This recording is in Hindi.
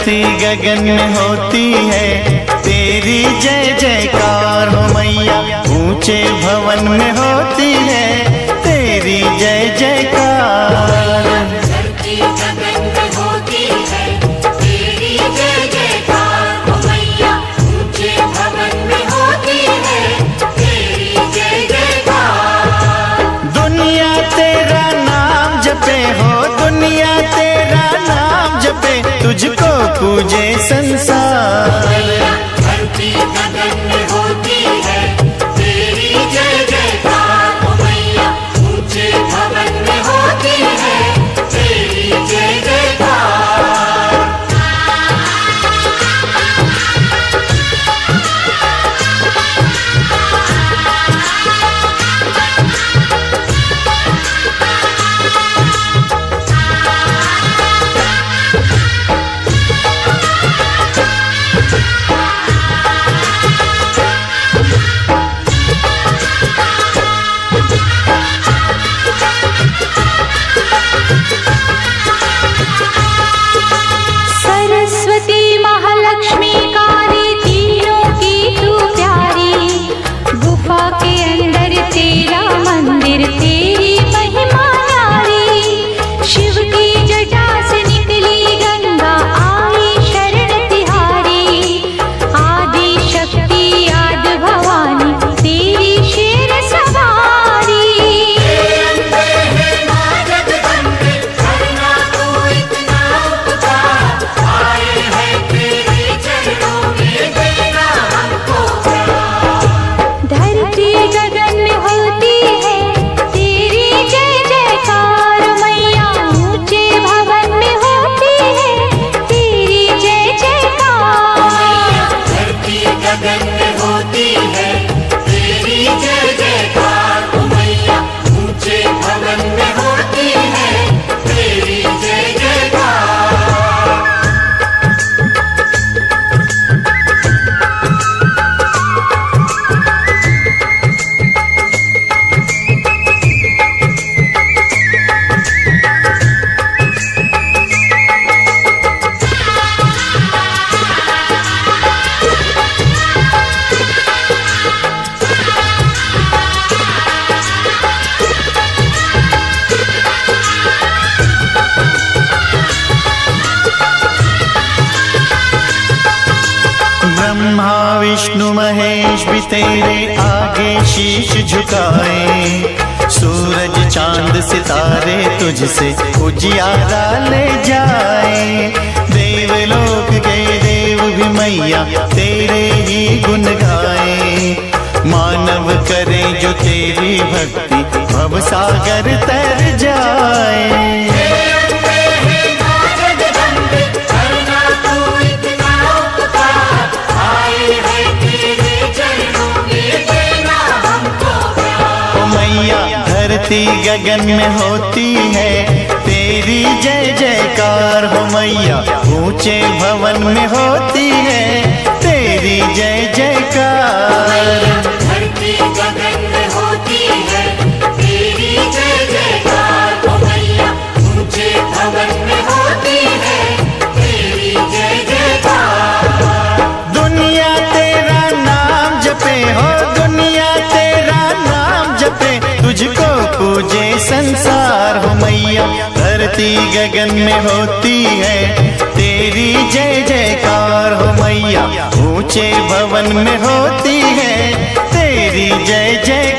धरती गगन में होती है तेरी जय जयकार हो मैया। ऊंचे भवन में होती है तेरी जय जयकार। धरती गगन में होती है तेरी जय जयकार हो मैया। ऊंचे भवन में होती है तेरी जय जयकार। दुनिया तेरा नाम जपे हो, दुनिया तेरा नाम जपे, तुझको पूजे संसार। धरती गगन में होती है तेरी जय जयकार हो मैया। ऊंचे भवन में होती है तेरी जय जयकार। सरस्वती महालक्ष्मी काली तीनों की तू प्यारी। गुफा के अंदर तेरा मंदिर तेरी महिमा न्यारी। शिव की जटा से निकली गंगा आई शरण तिहारी। आदि शक्ति आदि भवानी तेरी शेर सवारी। धरती गगन में होती है तेरी जय जयकार मैया। ऊंचे भवन में होती है तेरी जय जयकार। धरती गगन में होती है तेरी जय जयकार हो मैया। ऊंचे भवन में होती है तेरी जय जयकार। ब्रह्मा विष्णु महेश भी तेरे आगे शीश झुकाए। सूरज चांद सितारे तुझसे उजियारा ले जाए। देवलोक के देव भी मैया तेरे ही गुण गाए। मानव करे जो तेरी भक्ति भव सागर तर जाए। धरती गगन में होती है तेरी जय जयकार हो मैया। ऊंचे भवन में होती है तेरी जय जयकार। धरती गगन में होती है तेरी जय जयकार हो मैया। ऊंचे भवन में होती है तेरी जय जयकार। दुनिया तेरा नाम जपे हो, दुनिया तेरा नाम जपे, तुझको पूजे संसार हो मैया। धरती गगन में होती है तेरी जय जयकार हो मैया। ऊंचे भवन में होती है तेरी जय जयकार।